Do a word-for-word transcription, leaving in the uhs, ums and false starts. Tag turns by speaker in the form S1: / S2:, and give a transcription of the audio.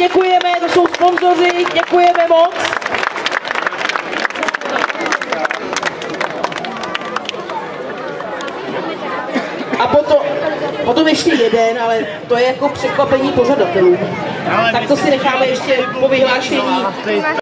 S1: děkujeme, to jsou sponzoři, děkujeme moc. A potom, potom ještě jeden, ale to je jako překvapení pořadatelů. Tak to si necháme ještě po vyhlášení.